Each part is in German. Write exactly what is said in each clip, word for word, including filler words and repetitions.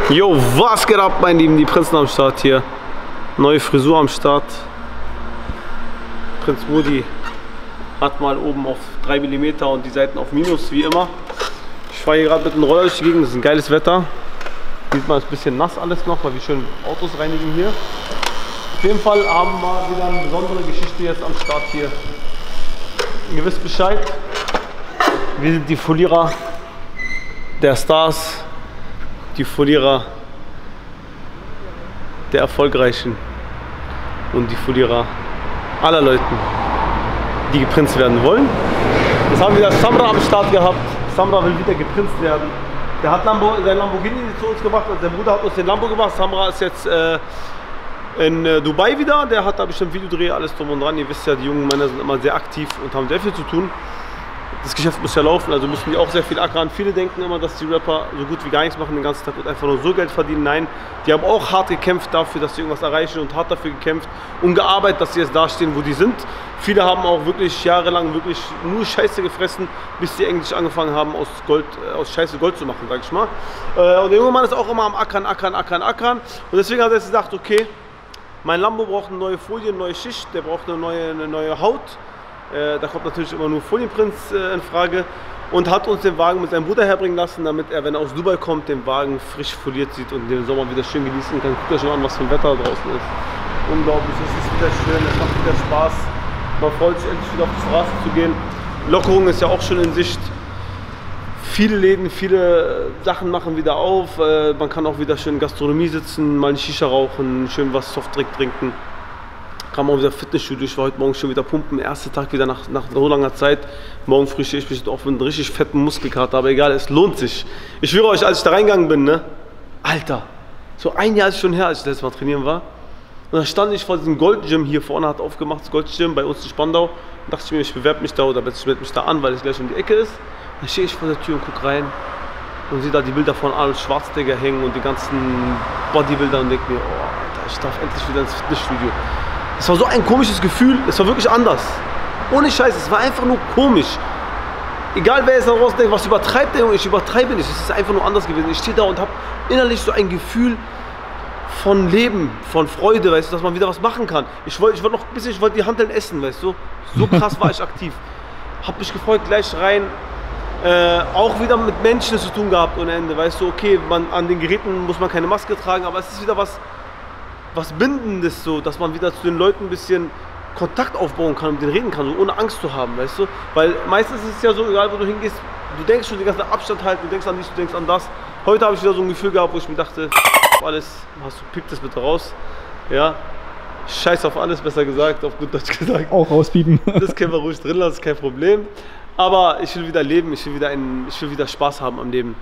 Jo, was geht ab, meine Lieben? Die Prinzen am Start hier. Neue Frisur am Start. Prinz Modi hat mal oben auf drei Millimeter und die Seiten auf Minus, wie immer. Ich fahre hier gerade mit dem Roller durch die Gegend, das ist ein geiles Wetter. Sieht man, ist ein bisschen nass alles noch, weil wir schön Autos reinigen hier. Auf jeden Fall haben wir wieder eine besondere Geschichte jetzt am Start hier. Ihr wisst Bescheid, wir sind die Folierer der Stars, die Folierer der Erfolgreichen und die Folierer aller Leuten, die geprinzt werden wollen. Jetzt haben wir wieder Samra am Start gehabt. Samra will wieder geprinzt werden. Der hat Lambo, sein Lamborghini zu uns gemacht, also sein Bruder hat uns den Lambo gemacht. Samra ist jetzt äh, in äh, Dubai wieder, der hat da bestimmt Videodreh, alles drum und dran. Ihr wisst ja, die jungen Männer sind immer sehr aktiv und haben sehr viel zu tun. Das Geschäft muss ja laufen, also müssen die auch sehr viel ackern. Viele denken immer, dass die Rapper so gut wie gar nichts machen den ganzen Tag und einfach nur so Geld verdienen. Nein, die haben auch hart gekämpft dafür, dass sie irgendwas erreichen und hart dafür gekämpft und gearbeitet, dass sie jetzt da stehen, wo die sind. Viele haben auch wirklich jahrelang wirklich nur Scheiße gefressen, bis sie endlich angefangen haben, aus, Gold, aus Scheiße Gold zu machen, sag ich mal. Und der junge Mann ist auch immer am Ackern, Ackern, Ackern, Ackern. Und deswegen hat er jetzt gesagt, okay, mein Lambo braucht eine neue Folie, eine neue Schicht, der braucht eine neue, eine neue Haut. Äh, da kommt natürlich immer nur Folienprinz äh, in Frage und hat uns den Wagen mit seinem Bruder herbringen lassen, damit er, wenn er aus Dubai kommt, den Wagen frisch foliert sieht und den Sommer wieder schön genießen kann. Guckt euch schon an, was für ein Wetter draußen ist. Unglaublich, es ist wieder schön, es macht wieder Spaß. Man freut sich endlich wieder auf die Straße zu gehen. Lockerung ist ja auch schon in Sicht. Viele Läden, viele Sachen machen wieder auf. Äh, man kann auch wieder schön in Gastronomie sitzen, mal eine Shisha rauchen, schön was Softdrink trinken. Kam auch wieder Fitnessstudio, ich war heute Morgen schon wieder pumpen, erster Tag wieder nach, nach so langer Zeit. Morgen früh stehe ich bestimmt auch mit einem richtig fetten Muskelkater, aber egal, es lohnt sich. Ich schwöre euch, als ich da reingegangen bin, ne, Alter, so ein Jahr ist schon her, als ich letztes Mal trainieren war. Und dann stand ich vor diesem Gold-Gym hier vorne, hat aufgemacht, das Gold-Gym bei uns in Spandau. Und dachte ich mir, ich bewerbe mich da oder ich melde mich da an, weil es gleich um die Ecke ist. Dann stehe ich vor der Tür und gucke rein und sehe da die Bilder von Arnold Schwarzenegger hängen und die ganzen Bodybuilder und denke mir, oh Alter, ich darf endlich wieder ins Fitnessstudio. Es war so ein komisches Gefühl, es war wirklich anders. Ohne Scheiß, es war einfach nur komisch. Egal wer jetzt da draußen denkt, was übertreibt der Junge, ich übertreibe nicht, es ist einfach nur anders gewesen. Ich stehe da und habe innerlich so ein Gefühl von Leben, von Freude, weißt du, dass man wieder was machen kann. Ich wollte ich wollt noch ein bisschen, ich wollte die Hanteln essen, weißt du. So krass war ich aktiv. Hab mich gefreut, gleich rein. Äh, auch wieder mit Menschen zu tun gehabt ohne Ende, weißt du, okay, man, an den Geräten muss man keine Maske tragen, aber es ist wieder was, was Bindendes so, dass man wieder zu den Leuten ein bisschen Kontakt aufbauen kann und mit denen reden kann, so ohne Angst zu haben, weißt du, weil meistens ist es ja so, egal wo du hingehst, du denkst schon die ganze Zeit Abstand halten, du denkst an dies, du denkst an das. Heute habe ich wieder so ein Gefühl gehabt, wo ich mir dachte, alles, hast du, piept das bitte raus, ja, scheiß auf alles, besser gesagt, auf gut Deutsch gesagt. Auch rauspiepen. Das können wir ruhig drin lassen, kein Problem. Aber ich will wieder leben, ich will wieder, ein, ich will wieder Spaß haben am Leben.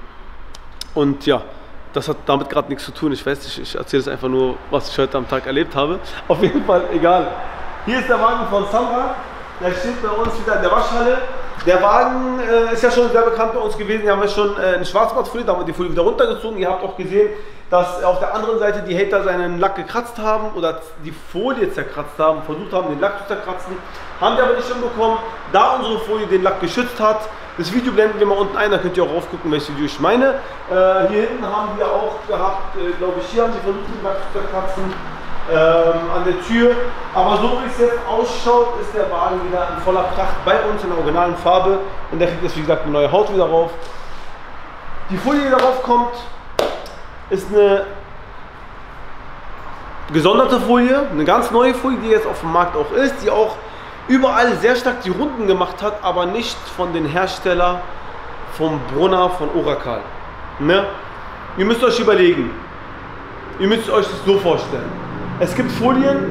Und ja, das hat damit gerade nichts zu tun. Ich weiß nicht, ich erzähle es einfach nur, was ich heute am Tag erlebt habe. Auf jeden Fall, egal. Hier ist der Wagen von Samra. Der steht bei uns wieder in der Waschhalle. Der Wagen äh, ist ja schon sehr bekannt bei uns gewesen. Hier haben wir schon äh, eine Schwarzmattfolie, da haben wir die Folie wieder runtergezogen. Ihr habt auch gesehen, dass auf der anderen Seite die Hater seinen Lack gekratzt haben oder die Folie zerkratzt haben, versucht haben, den Lack zu zerkratzen. Haben wir aber nicht hinbekommen, da unsere Folie den Lack geschützt hat. Das Video blenden wir mal unten ein, da könnt ihr auch raufgucken, welches Video ich meine. Äh, hier hinten haben wir auch gehabt, äh, glaube ich, hier haben sie versucht, den Lack zu zerkratzen. Ähm, an der Tür, aber so wie es jetzt ausschaut, ist der Wagen wieder in voller Pracht bei uns in der originalen Farbe und der kriegt jetzt wie gesagt eine neue Haut wieder rauf. Die Folie, die darauf kommt, ist eine gesonderte Folie, eine ganz neue Folie, die jetzt auf dem Markt auch ist, die auch überall sehr stark die Runden gemacht hat, aber nicht von den Hersteller vom Brunner, von Oracle. Ne? Ihr müsst euch überlegen, ihr müsst euch das so vorstellen. Es gibt Folien,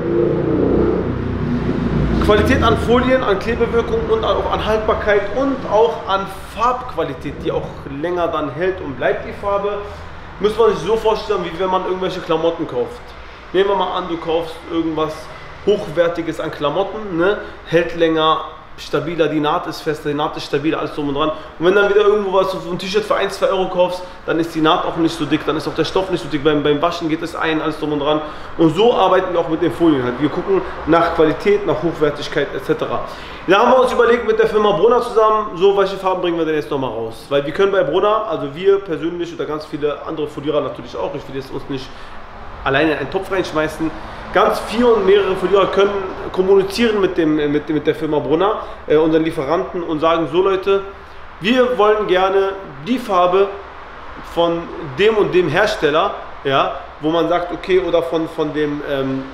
Qualität an Folien, an Klebewirkung und auch an Haltbarkeit und auch an Farbqualität, die auch länger dann hält und bleibt die Farbe. Muss man sich so vorstellen, wie wenn man irgendwelche Klamotten kauft. Nehmen wir mal an, du kaufst irgendwas Hochwertiges an Klamotten, ne? Hält länger, stabiler, die Naht ist fester, die Naht ist stabiler, alles drum und dran. Und wenn dann wieder irgendwo was, so ein T-Shirt für ein, zwei Euro kaufst, dann ist die Naht auch nicht so dick, dann ist auch der Stoff nicht so dick, beim, beim Waschen geht es ein, alles drum und dran. Und so arbeiten wir auch mit den Folien halt. Wir gucken nach Qualität, nach Hochwertigkeit et cetera. Da haben wir uns überlegt mit der Firma Brunner zusammen, so welche Farben bringen wir denn jetzt nochmal raus. Weil wir können bei Brunner, also wir persönlich oder ganz viele andere Folierer natürlich auch, ich will jetzt uns nicht alleine in einen Topf reinschmeißen, ganz viele und mehrere Folierer können kommunizieren mit, dem, mit, mit der Firma Brunner, äh, unseren Lieferanten, und sagen, so Leute, wir wollen gerne die Farbe von dem und dem Hersteller, ja, wo man sagt, okay, oder von, von dem ähm,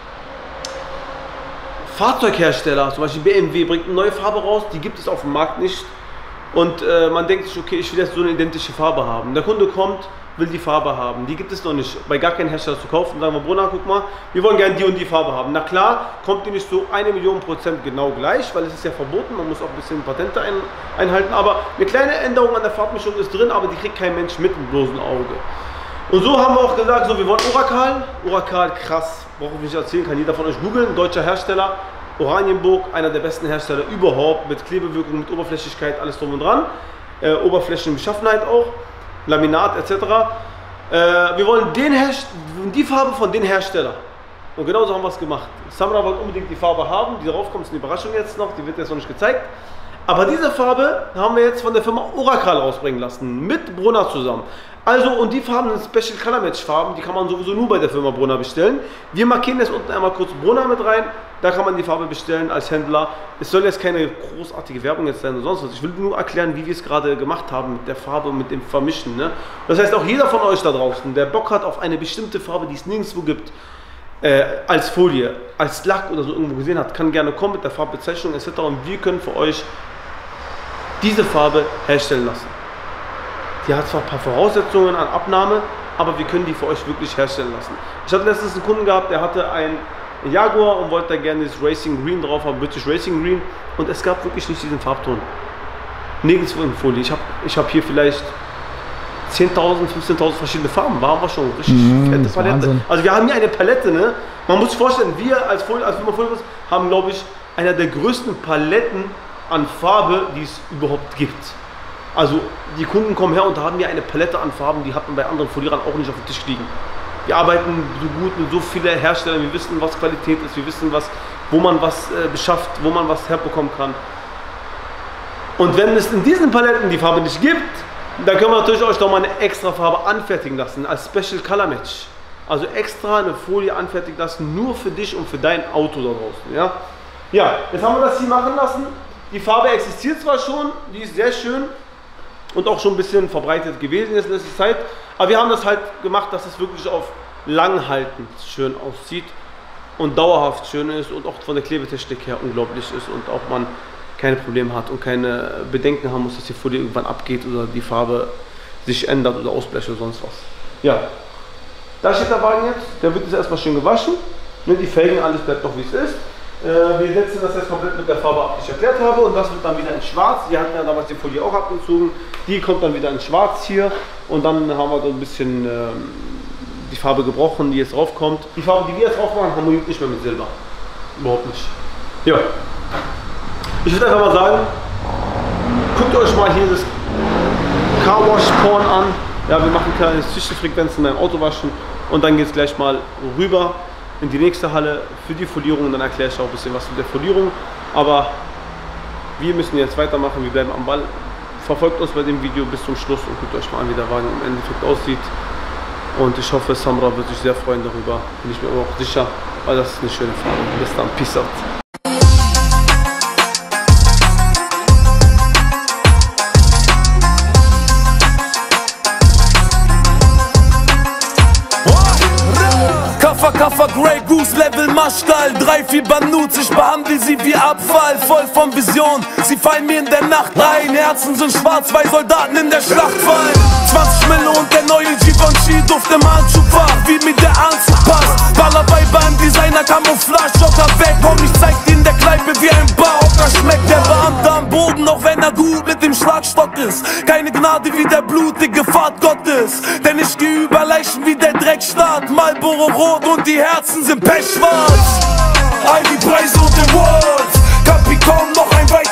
Fahrzeughersteller, zum Beispiel B M W bringt eine neue Farbe raus, die gibt es auf dem Markt nicht, und äh, man denkt sich, okay, ich will jetzt so eine identische Farbe haben. Der Kunde kommt, will die Farbe haben, die gibt es noch nicht bei gar keinem Hersteller zu kaufen. Sagen wir, Brunner, guck mal, wir wollen gerne die und die Farbe haben. Na klar, kommt die nicht so eine Million Prozent genau gleich, weil es ist ja verboten, man muss auch ein bisschen Patente ein, einhalten, aber eine kleine Änderung an der Farbmischung ist drin, aber die kriegt kein Mensch mit dem bloßen Auge. Und so haben wir auch gesagt, so, wir wollen Oracal, Oracal, krass, brauche ich nicht erzählen, kann jeder von euch googeln, deutscher Hersteller, Oranienburg, einer der besten Hersteller überhaupt, mit Klebewirkung, mit Oberflächlichkeit, alles drum und dran, äh, Oberflächenbeschaffenheit auch, Laminat et cetera. Äh, wir wollen den die Farbe von den Hersteller. Und genauso haben wir es gemacht. Samra wollte unbedingt die Farbe haben, die darauf kommt, ist eine Überraschung jetzt noch, die wird jetzt noch nicht gezeigt. Aber diese Farbe haben wir jetzt von der Firma Oracal rausbringen lassen, mit Brunner zusammen. Also, und die Farben sind Special Color Match Farben, die kann man sowieso nur bei der Firma Brunner bestellen. Wir markieren jetzt unten einmal kurz Brunner mit rein, da kann man die Farbe bestellen als Händler. Es soll jetzt keine großartige Werbung jetzt sein oder sonst was. Ich will nur erklären, wie wir es gerade gemacht haben mit der Farbe und mit dem Vermischen. Ne? Das heißt, auch jeder von euch da draußen, der Bock hat auf eine bestimmte Farbe, die es nirgendwo gibt, äh, als Folie, als Lack oder so irgendwo gesehen hat, kann gerne kommen mit der Farbbezeichnung et cetera. Und wir können für euch diese Farbe herstellen lassen. Die hat zwar ein paar Voraussetzungen an Abnahme, aber wir können die für euch wirklich herstellen lassen. Ich hatte letztens einen Kunden gehabt, der hatte ein Jaguar und wollte da gerne das Racing Green drauf haben, British Racing Green, und es gab wirklich nicht diesen Farbton. Nirgendwo in Folie. Ich habe ich hab hier vielleicht zehntausend, fünfzehntausend verschiedene Farben. Waren wir schon richtig mmh, fette Palette. Wahnsinn. Also wir haben hier eine Palette, ne? Man muss sich vorstellen, wir als Folie, als Firma Folie haben, glaube ich, einer der größten Paletten an Farbe, die es überhaupt gibt. Also die Kunden kommen her und haben hier eine Palette an Farben, die hat man bei anderen Folierern auch nicht auf dem Tisch liegen. Wir arbeiten so gut mit so vielen Herstellern, wir wissen, was Qualität ist, wir wissen, was, wo man was äh, beschafft, wo man was herbekommen kann. Und wenn es in diesen Paletten die Farbe nicht gibt, dann können wir natürlich euch noch mal eine extra Farbe anfertigen lassen, als Special Color Match. Also extra eine Folie anfertigen lassen, nur für dich und für dein Auto da draußen. Ja, ja, jetzt haben wir das hier machen lassen. Die Farbe existiert zwar schon, die ist sehr schön und auch schon ein bisschen verbreitet gewesen jetzt in letzter Zeit, aber wir haben das halt gemacht, dass es wirklich auf langhaltend schön aussieht und dauerhaft schön ist und auch von der Klebetechnik her unglaublich ist und auch man keine Probleme hat und keine Bedenken haben muss, dass die Folie irgendwann abgeht oder die Farbe sich ändert oder ausbleicht oder sonst was. Ja, da steht der Wagen jetzt, der wird jetzt erstmal schön gewaschen, die Felgen, alles bleibt noch wie es ist. Wir setzen das jetzt komplett mit der Farbe ab, die ich erklärt habe, und das wird dann wieder in schwarz. Wir hatten ja damals die Folie auch abgezogen, die kommt dann wieder in schwarz hier, und dann haben wir so ein bisschen ähm, die Farbe gebrochen, die jetzt draufkommt. Die Farbe, die wir jetzt drauf machen, harmoniert nicht mehr mit Silber. Überhaupt nicht. Ja. Ich würde einfach mal sagen, guckt euch mal hier das Car Wash Porn an. Ja, wir machen kleine Zwischenfrequenzen beim Autowaschen und dann geht es gleich mal rüber in die nächste Halle für die Folierung, und dann erkläre ich auch ein bisschen was zu der Folierung. Aber wir müssen jetzt weitermachen, wir bleiben am Ball. Verfolgt uns bei dem Video bis zum Schluss und guckt euch mal an, wie der Wagen im Endeffekt aussieht. Und ich hoffe, Samra wird sich sehr freuen darüber, bin ich mir aber auch sicher, weil das ist eine schöne Farbe. Bis dann, peace out. Kaffer, Grey Goose, Level Maschkal, drei, vier Banuz, ich behandle sie wie Abfall, voll von Vision, sie fallen mir in der Nacht rein, Herzen sind schwarz, zwei Soldaten in der Schlacht fallen, zwanzig Mille und der neue Givenchy duft im Handschuhfach, wie mir der Anzug passt, Ballerei beim Designer, Camouflage, Joker weg, komm, ich zeig dir in der Kneipe wie ein Barocker, schmeckt der Beamte am Boden, auch wenn er gut mit dem Schlagstock ist, keine Gnade wie der blutige Pfad Gottes, denn ich geh über Leichen wie der Dreckstaat, Marlboro Rot und die Herzen sind pechschwarz. All die Preise und Awards, Capricorn noch ein weiteres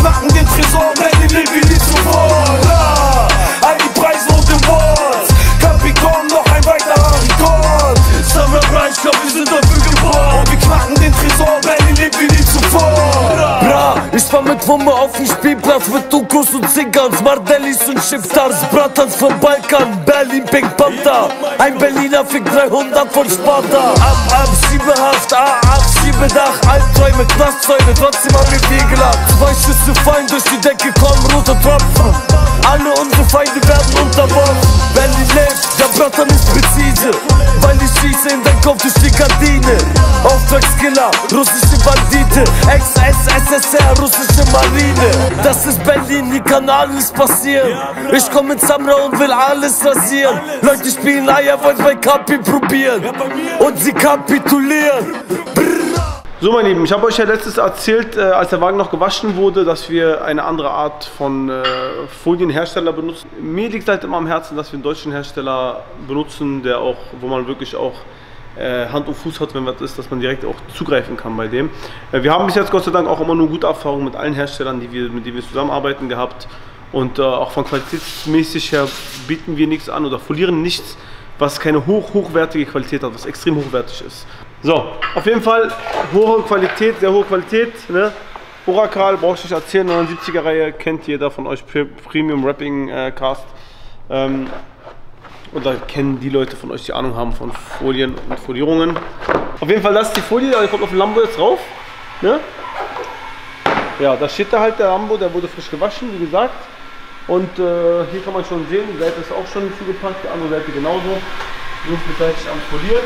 knacken den Tresor, Berlin lebt wie nie zuvor. Ja, all die Preise und Awards, Capricorn, noch ein weiterer Rekord. Summer Price, glaub wir sind dafür geboren. Und wir knacken den Tresor, Berlin lebt wie nie zuvor. Bra, ich war mit Wumme auf dem Spielplatz mit Dukus und Zingans, Mardellis und Shiftars, Bratans vom Balkan, Berlin, Pink Panther. Ein Berliner fickt dreihundert von Sparta. Ab, ab, Schiebehaft, A, ab, Schiebedach, Albträume, Knastzäune, trotzdem haben wir viel gelacht. Zwei Schüsse fallen durch die Decke, kommen rote Tropfen. Alle unsere Feinde werden unterworfen. Berlin lebt, der Bratan ist präzise, weil ich schieße in dein Kopf durch die Gardine. Auftragskiller, russische Bandite, Ex-S S S R, russische Marine. Das ist Berlin, hier kann alles passieren. Ich komm mit Samra und will alles rasieren. Leute spielen Eier, wollen bei Kapi probieren und sie kapitulieren. So meine Lieben, ich habe euch ja letztes erzählt, äh, als der Wagen noch gewaschen wurde, dass wir eine andere Art von äh, Folienhersteller benutzen. Mir liegt halt immer am Herzen, dass wir einen deutschen Hersteller benutzen, der auch, wo man wirklich auch äh, Hand und Fuß hat, wenn was ist, dass man direkt auch zugreifen kann bei dem. Äh, wir haben bis jetzt Gott sei Dank auch immer nur gute Erfahrungen mit allen Herstellern, die wir, mit denen wir zusammenarbeiten gehabt. Und äh, auch von qualitätsmäßig her bieten wir nichts an oder folieren nichts, was keine hoch, hochwertige Qualität hat, was extrem hochwertig ist. So, auf jeden Fall hohe Qualität, sehr hohe Qualität. Ne? Oracle, brauche ich nicht erzählen, neunundsiebziger Reihe, kennt jeder von euch, Premium Wrapping äh, Cast. Ähm, oder kennen die Leute von euch, die Ahnung haben von Folien und Folierungen. Auf jeden Fall, das ist die Folie, die kommt auf den Lambo jetzt drauf. Ne? Ja, da steht da halt der Lambo, der wurde frisch gewaschen, wie gesagt. Und äh, hier kann man schon sehen, die Seite ist auch schon zugepackt, die andere Seite genauso. Sind gleichzeitig am Folieren.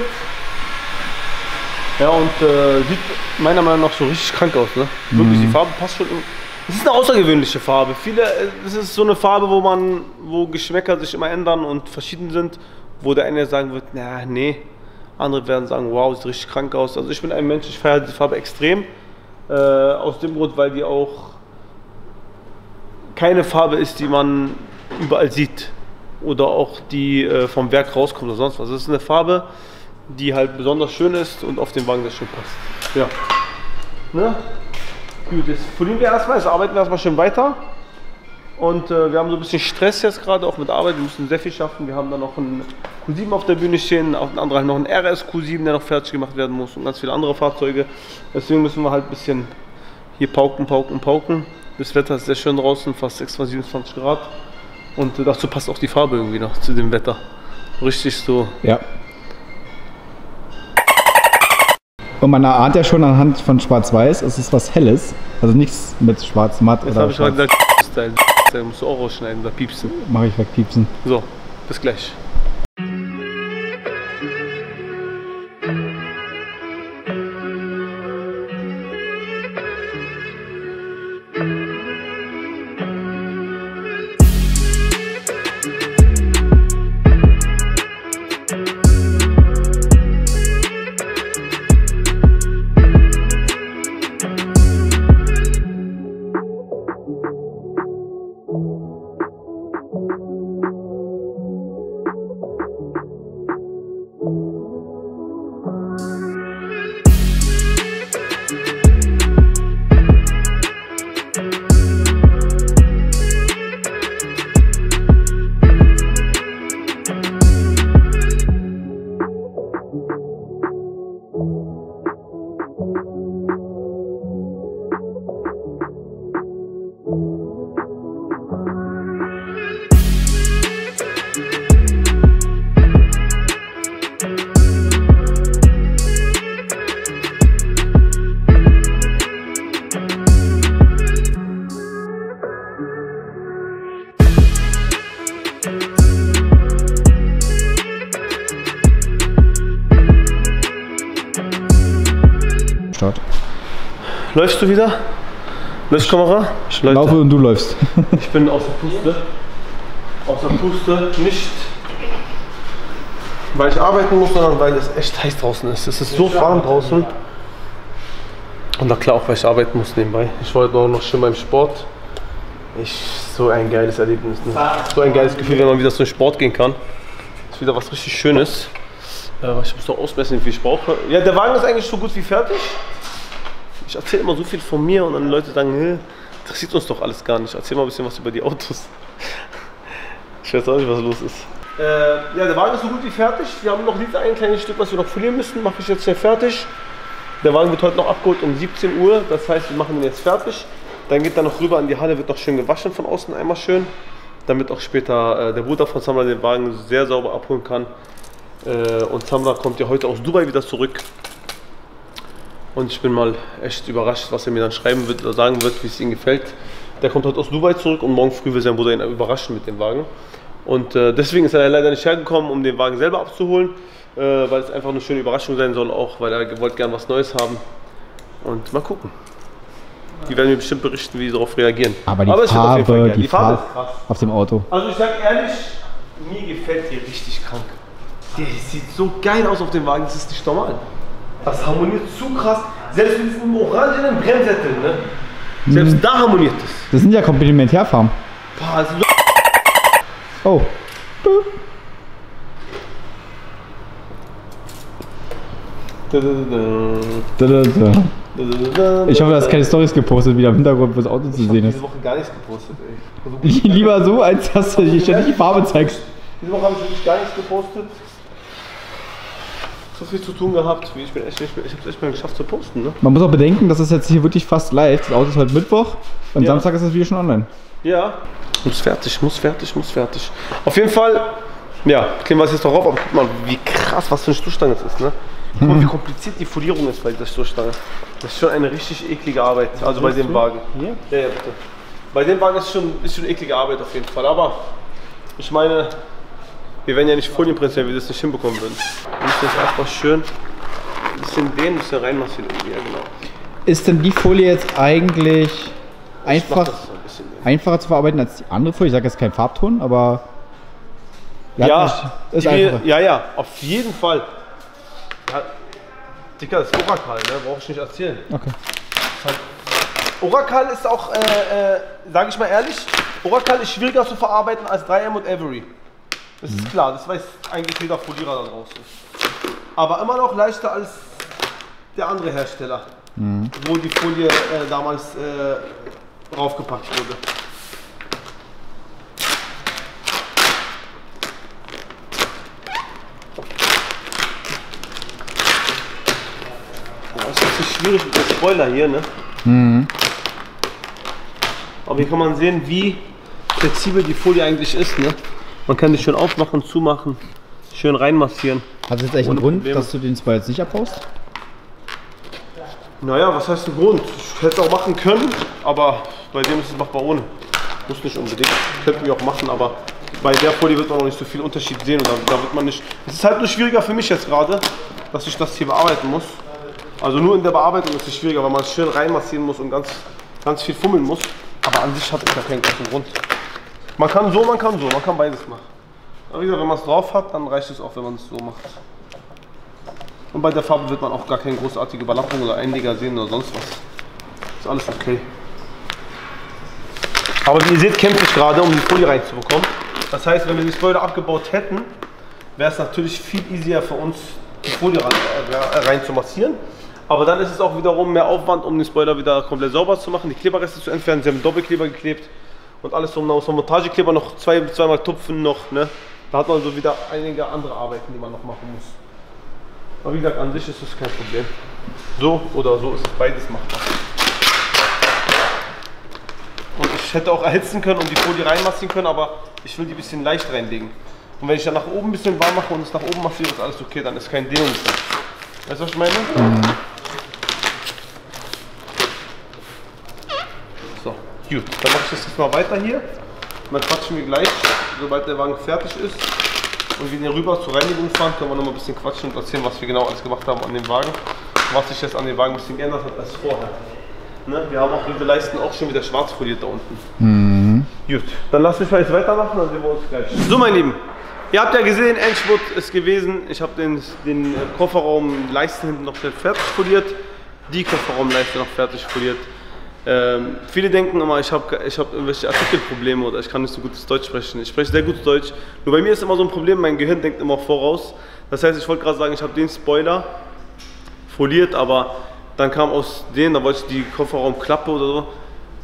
Ja, und äh, sieht meiner Meinung nach so richtig krank aus, ne? Mhm. Wirklich, die Farbe passt schon. Es ist eine außergewöhnliche Farbe. Viele, es ist so eine Farbe, wo man, wo Geschmäcker sich immer ändern und verschieden sind, wo der eine sagen wird, na, nee. Andere werden sagen, wow, sieht richtig krank aus. Also ich bin ein Mensch, ich feiere die Farbe extrem. Äh, aus dem Grund, weil die auch keine Farbe ist, die man überall sieht. Oder auch die äh, vom Werk rauskommt oder sonst was. Es ist eine Farbe, die halt besonders schön ist und auf den Wagen sehr schön passt. Ja. Ne? Gut, jetzt folieren wir erstmal, jetzt arbeiten wir erstmal schön weiter. Und äh, wir haben so ein bisschen Stress jetzt gerade, auch mit Arbeit, wir müssen sehr viel schaffen. Wir haben dann noch einen Q sieben auf der Bühne stehen, auf den anderen noch einen R S Q sieben, der noch fertig gemacht werden muss und ganz viele andere Fahrzeuge. Deswegen müssen wir halt ein bisschen hier pauken, pauken, pauken. Das Wetter ist sehr schön draußen, fast sechsundzwanzig, siebenundzwanzig Grad. Und äh, dazu passt auch die Farbe irgendwie noch zu dem Wetter. Richtig so. Ja. Und man ahnt ja schon anhand von Schwarz-Weiß, es ist was Helles, also nichts mit Schwarz-Matt oder. Jetzt habe ich heute gesagt, Style. Da musst du auch rausschneiden oder piepsen. Mach ich wegpiepsen. So, bis gleich. Start. Läufst du wieder? Läuft Kamera? Ich Leute. laufe und du läufst. Ich bin außer Puste. Außer Puste nicht, weil ich arbeiten muss, sondern weil es echt heiß draußen ist. Es ist so warm draußen. Und na klar auch, weil ich arbeiten muss nebenbei. Ich war heute noch schön beim Sport. Ich, so ein geiles Erlebnis. Ne? So ein geiles Gefühl, wenn man wieder so in Sport gehen kann. Das ist wieder was richtig Schönes. Äh, ich muss noch ausmessen, wie viel ich brauche. Ja, der Wagen ist eigentlich so gut wie fertig. Ich erzähle immer so viel von mir und dann die Leute sagen, interessiert uns doch alles gar nicht. Erzähl mal ein bisschen was über die Autos. Ich weiß auch nicht, was los ist. Äh, ja, der Wagen ist so gut wie fertig. Wir haben noch dieses ein kleines Stück, was wir noch folieren müssen. Mache ich jetzt schnell fertig. Der Wagen wird heute noch abgeholt um siebzehn Uhr. Das heißt, wir machen ihn jetzt fertig. Dann geht er noch rüber in die Halle, wird noch schön gewaschen von außen einmal schön. Damit auch später äh, der Bruder von Samra den Wagen sehr sauber abholen kann. Äh, und Samra kommt ja heute aus Dubai wieder zurück. Und ich bin mal echt überrascht, was er mir dann schreiben wird oder sagen wird, wie es ihm gefällt. Der kommt heute aus Dubai zurück und morgen früh will sein Bruder ihn überraschen mit dem Wagen. Und äh, deswegen ist er leider nicht hergekommen, um den Wagen selber abzuholen, äh, weil es einfach eine schöne Überraschung sein soll, auch weil er wollte gern was Neues haben. Und mal gucken. Die werden mir bestimmt berichten, wie sie darauf reagieren. Aber die Aber Farbe, auf jeden Fall die die Farbe Farbe ist krass. auf dem Auto. Also ich sag ehrlich, mir gefällt die richtig krank. Der sieht so geil aus auf dem Wagen, das ist nicht normal. Das harmoniert zu krass. Selbst mit diesem orangenen Bremssättel, ne? Selbst hm. da harmoniert es. Das sind ja Komplementärfarben. Boah, das ist so oh. Ich hoffe, du hast keine Storys gepostet, wieder im Hintergrund, wo das Auto zu ich sehen ist. Diese Woche gar nichts gepostet, ey. Also Lieber so, als dass du dir ständig die Farbe zeigst. Diese Woche habe ich wirklich gar nichts gepostet. So viel zu tun gehabt, ich bin echt nicht mehr, ich habe es echt mal geschafft zu posten, ne? Man muss auch bedenken, das ist jetzt hier wirklich fast live. Das Auto ist heute Mittwoch und ja. Samstag ist das Video schon online. Ja, muss fertig, muss fertig, muss fertig. Auf jeden Fall, ja, kleben wir es jetzt noch rauf, aber guck mal, wie krass, was für eine Stoßstange es ist, ne? Guck mal, wie kompliziert die Folierung ist bei dieser Stoßstange. Das ist schon eine richtig eklige Arbeit, also bei dem Wagen. Hier? Ja, ja, bitte. Bei dem Wagen ist schon, ist schon eklige Arbeit auf jeden Fall, aber ich meine, wir werden ja nicht Folienprinz, wenn wir das nicht hinbekommen würden. Wir müssen jetzt einfach schön ein bisschen den, ein bisschen reinmassieren. Ja, genau. Ist denn die Folie jetzt eigentlich einfach, so ein bisschen einfacher zu verarbeiten als die andere Folie? Ich sage jetzt kein Farbton, aber... Ja, ist die, einfacher. ja, ja, auf jeden Fall. Ja, Dicker, das ist Oracle, ne? Brauche ich nicht erzählen. Okay. Halt, Oracle ist auch, äh, äh, sage ich mal ehrlich, Oracle ist schwieriger zu verarbeiten als drei M und Avery. Das ist klar, das weiß eigentlich jeder Folierer da draußen. Aber immer noch leichter als der andere Hersteller, mhm. wo die Folie äh, damals äh, draufgepackt wurde. Das ist so schwierig mit dem Spoiler hier, ne? Mhm. Aber hier kann man sehen, wie flexibel die Folie eigentlich ist, ne? Man kann die schön aufmachen, zumachen, schön reinmassieren. Hat es jetzt echt einen Grund, Probleme. dass du den Spoiler jetzt nicht abbaust? Naja, was heißt ein Grund? Ich hätte es auch machen können, aber bei dem ist es machbar ohne. Muss nicht unbedingt. Könnten wir auch machen, aber bei der Folie wird man noch nicht so viel Unterschied sehen. Und da, da wird man nicht. Es ist halt nur schwieriger für mich jetzt gerade, dass ich das hier bearbeiten muss. Also nur in der Bearbeitung ist es schwieriger, weil man es schön reinmassieren muss und ganz, ganz viel fummeln muss. Aber an sich hat es ja keinen großen Grund. Man kann so, man kann so, man kann beides machen. Aber wie gesagt, wenn man es drauf hat, dann reicht es auch, wenn man es so macht. Und bei der Farbe wird man auch gar keine großartige Überlappung oder Einleger sehen oder sonst was. Ist alles okay. Aber wie ihr seht, kämpfe ich gerade, um die Folie reinzubekommen. Das heißt, wenn wir die Spoiler abgebaut hätten, wäre es natürlich viel easier für uns, die Folie rein zu massieren. Aber dann ist es auch wiederum mehr Aufwand, um den Spoiler wieder komplett sauber zu machen, die Kleberreste zu entfernen. Sie haben Doppelkleber geklebt und alles so aus dem Montagekleber noch zwei, zweimal tupfen noch. Ne? Da hat man so wieder einige andere Arbeiten, die man noch machen muss. Aber wie gesagt, an sich ist das kein Problem. So oder so ist es beides machbar. Und ich hätte auch erhitzen können und die Folie reinmassieren können, aber ich will die ein bisschen leicht reinlegen. Und wenn ich dann nach oben ein bisschen warm mache und es nach oben massiere, ist alles okay, dann ist kein Dehnung mehr. Weißt du, was ich meine? Mhm. So, gut. Dann mache ich das jetzt mal weiter hier. Und dann quatschen wir gleich, sobald der Wagen fertig ist. Und wir den rüber zur Reinigung fahren, können wir noch mal ein bisschen quatschen und erzählen, was wir genau alles gemacht haben an dem Wagen. Was sich jetzt an dem Wagen ein bisschen geändert hat als vorher. Ne? Wir haben auch diese Leisten auch schon wieder schwarz foliert da unten. Mhm. Gut, dann lass mich mal jetzt weitermachen, dann sehen wir uns gleich. So, meine Lieben, ihr habt ja gesehen, Endspurt ist gewesen. Ich habe den, den Kofferraum Leisten hinten noch fertig foliert. Die Kofferraumleiste noch fertig foliert. Ähm, viele denken immer, ich habe ich hab irgendwelche Artikelprobleme oder ich kann nicht so gutes Deutsch sprechen. Ich spreche sehr gutes Deutsch. Nur bei mir ist immer so ein Problem, mein Gehirn denkt immer voraus. Das heißt, ich wollte gerade sagen, ich habe den Spoiler foliert, aber dann kam aus denen, da wollte ich die Kofferraumklappe oder so,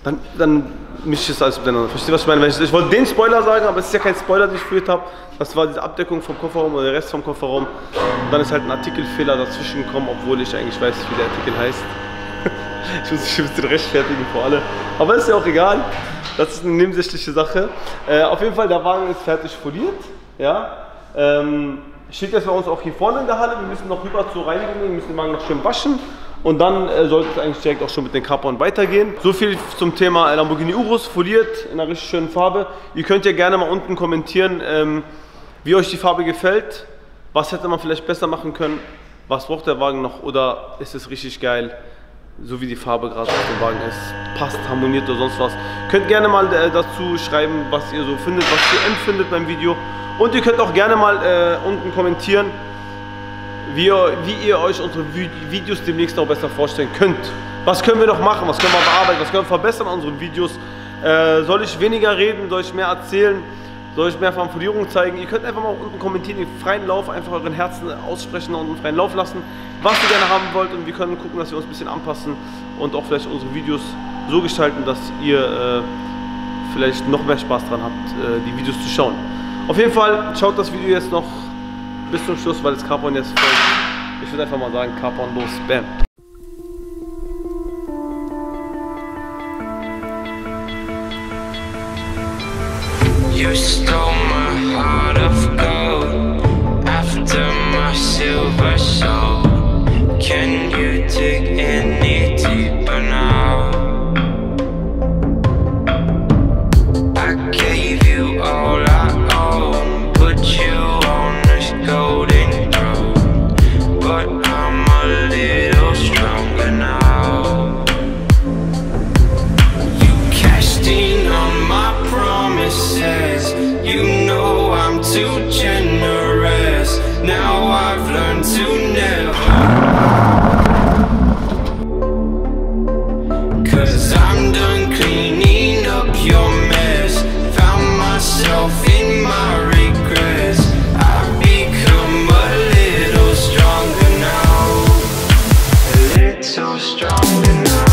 dann, dann mische ich es alles miteinander. Verstehst du, was ich meine? Ich, ich wollte den Spoiler sagen, aber es ist ja kein Spoiler, den ich geführt habe. Das war diese Abdeckung vom Kofferraum oder der Rest vom Kofferraum. Und dann ist halt ein Artikelfehler dazwischen gekommen, obwohl ich eigentlich weiß, wie der Artikel heißt. Ich muss mich ein bisschen rechtfertigen vor alle. Aber ist ja auch egal. Das ist eine nebensächliche Sache. Äh, auf jeden Fall, der Wagen ist fertig foliert. Ja. Ähm, steht jetzt bei uns auch hier vorne in der Halle. Wir müssen noch rüber zur Reinigung gehen, wir müssen den Wagen noch schön waschen. Und dann äh, sollte es eigentlich direkt auch schon mit den Carporn weitergehen. So viel zum Thema Lamborghini Urus, foliert in einer richtig schönen Farbe. Ihr könnt ja gerne mal unten kommentieren, ähm, wie euch die Farbe gefällt. Was hätte man vielleicht besser machen können? Was braucht der Wagen noch? Oder ist es richtig geil, so wie die Farbe gerade auf dem Wagen ist? Passt, harmoniert oder sonst was? Könnt gerne mal äh, dazu schreiben, was ihr so findet, was ihr empfindet beim Video. Und ihr könnt auch gerne mal äh, unten kommentieren, Wie ihr, wie ihr euch unsere Videos demnächst noch besser vorstellen könnt. Was können wir noch machen? Was können wir bearbeiten? Was können wir verbessern an unseren Videos? Äh, soll ich weniger reden? Soll ich mehr erzählen? Soll ich mehr von Folierung zeigen? Ihr könnt einfach mal unten kommentieren, den freien Lauf, einfach euren Herzen aussprechen und einen freien Lauf lassen, was ihr gerne haben wollt. Und wir können gucken, dass wir uns ein bisschen anpassen und auch vielleicht unsere Videos so gestalten, dass ihr äh, vielleicht noch mehr Spaß dran habt, äh, die Videos zu schauen. Auf jeden Fall schaut das Video jetzt noch bis zum Schluss, weil das Carporn jetzt folgt. Ich würde einfach mal sagen, Carporn los, bam. You stole my heart of gold after my silver soul. Can you dig any deeper now? I gave you all I own, put you on this golden throne, but I'm a little stronger now. You cashed in on my promises, you know I'm too generous. Now I've learned to never, 'cause I'm done cleaning up your mess. Found myself in my regrets. I've become a little stronger now, a little stronger now.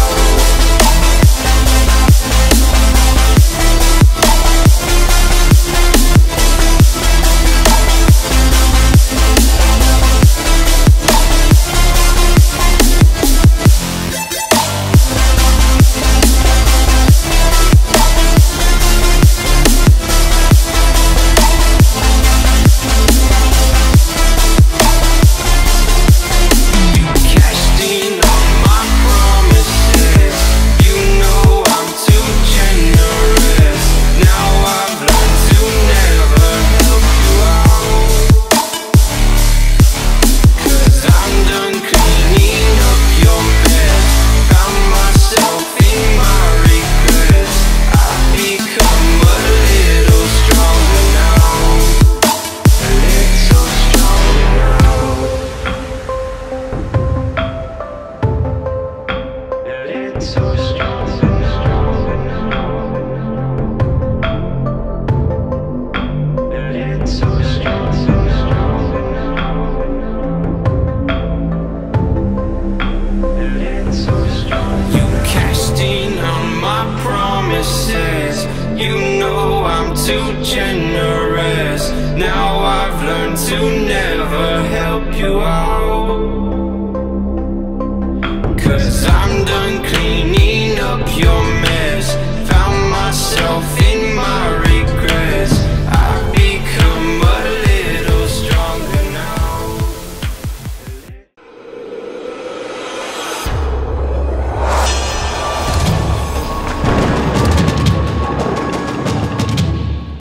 You know I'm too generous. Now I've learned to never help you out.